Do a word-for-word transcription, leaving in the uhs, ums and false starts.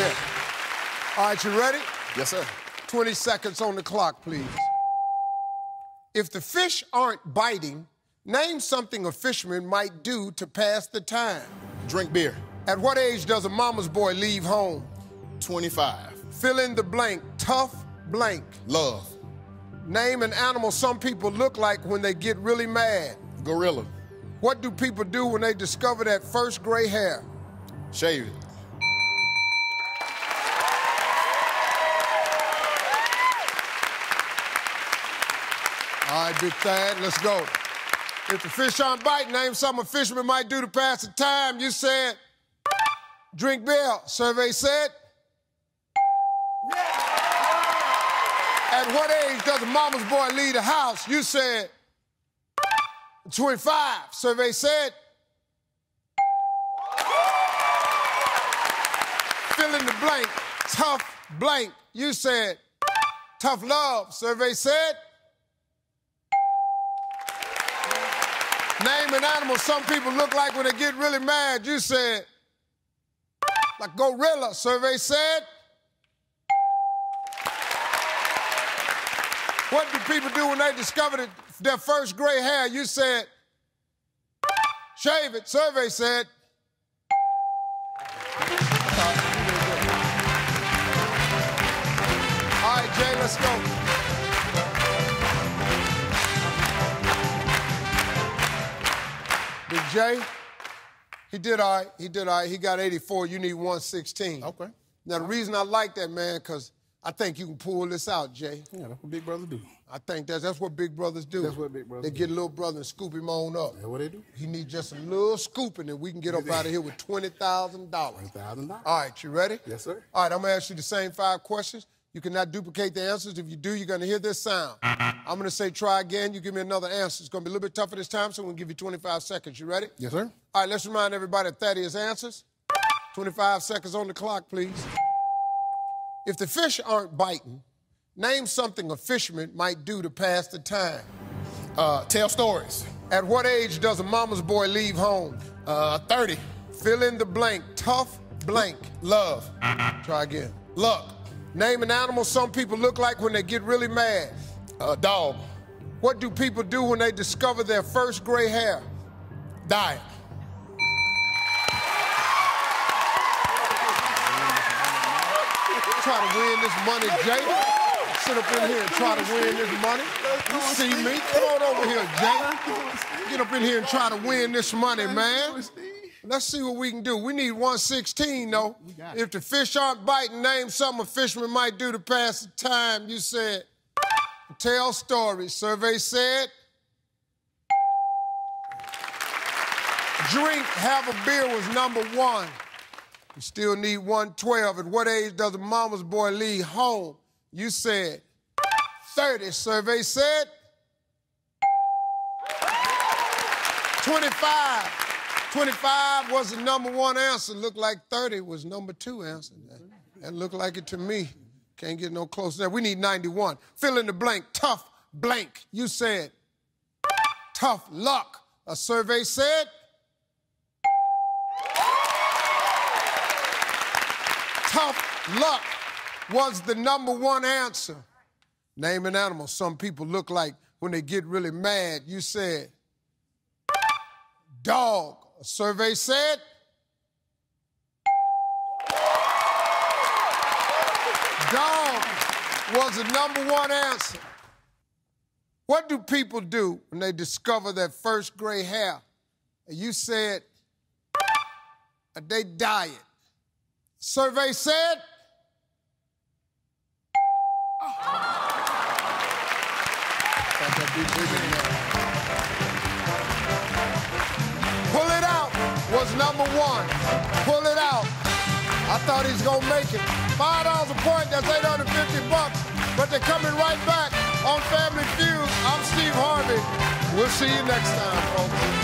here. All right, you ready? Yes, sir. twenty seconds on the clock, please. If the fish aren't biting, name something a fisherman might do to pass the time. Drink beer. At what age does a mama's boy leave home? twenty-five. Fill in the blank. Tough blank. Love. Name an animal some people look like when they get really mad. Gorilla. What do people do when they discover that first gray hair? Shave it. All right, Big Thad, let's go. If the fish aren't biting, name something a fisherman might do to pass the time. You said, drink beer. Survey said. At what age does a mama's boy leave the house? You said, twenty-five. Survey said. Fill in the blank. Tough blank. You said, tough love. Survey said. Name an animal some people look like when they get really mad. You said, like gorilla. Survey said. What do people do when they discover their first gray hair? You said, shave it. Survey said. All right, Jay, let's go. Big Jay, he did all right. He did all right. He got eighty-four. You need one sixteen. Okay. Now, the reason I like that, man, because I think you can pull this out, Jay. Yeah, that's what big brothers do. I think that's, that's what big brothers do. That's what big brothers They do. get a little brother and scoop him on up. That's what they do. He needs just a little scooping, and we can get up out of here with twenty thousand dollars. twenty thousand dollars. All right, you ready? Yes, sir. All right, I'm going to ask you the same five questions. You cannot duplicate the answers. If you do, you're going to hear this sound. I'm going to say try again. You give me another answer. It's going to be a little bit tougher this time, so we're going to give you twenty-five seconds. You ready? Yes, sir. All right, let's remind everybody of Thaddeus' answers. twenty-five seconds on the clock, please. If the fish aren't biting, name something a fisherman might do to pass the time. Uh, tell stories. At what age does a mama's boy leave home? Uh, thirty. Fill in the blank. Tough blank. Love. Try again. Luck. Name an animal some people look like when they get really mad. Uh, dog. What do people do when they discover their first gray hair? Diet. Try to win this money, Jay. Sit up in here and try to win this money. You see me? Come on over here, Jay. Get up in here and try to win this money, man. Let's see what we can do. We need one sixteen, though. If the fish aren't biting, name something a fisherman might do to pass the time. You said, tell stories. Survey said, drink, have a beer was number one. You still need one twelve. At what age does a mama's boy leave home? You said thirty. Survey said twenty-five. twenty-five was the number one answer. Looked like thirty was number two answer. That looked like it to me. Can't get no closer there. We need ninety-one. Fill in the blank. Tough blank. You said tough luck. A survey said tough luck was the number one answer. Name an animal some people look like when they get really mad. You said dog. A survey said dog was the number one answer. What do people do when they discover their first gray hair? You said they diet. Survey said pull it out was number one. Pull it out. I thought he was gonna make it. Five dollars a point, that's eight hundred fifty bucks. But they're coming right back on Family Feud. I'm Steve Harvey. We'll see you next time, folks.